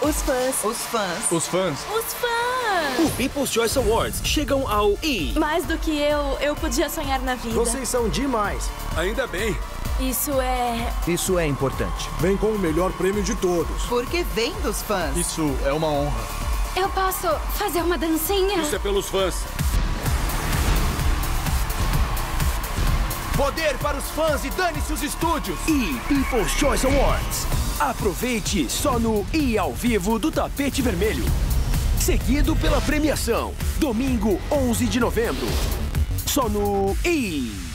Os fãs. Os fãs. Os fãs. Os fãs. O People's Choice Awards chegam ao E! Mais do que eu podia sonhar na vida. Vocês são demais. Ainda bem. Isso é importante. Vem com o melhor prêmio de todos. Porque vem dos fãs. Isso é uma honra. Eu posso fazer uma dancinha? Isso é pelos fãs. Poder para os fãs e dane-se os estúdios. E People's Choice Awards. Aproveite só no E ao vivo do Tapete Vermelho. Seguido pela premiação, domingo 11 de novembro. Só no E!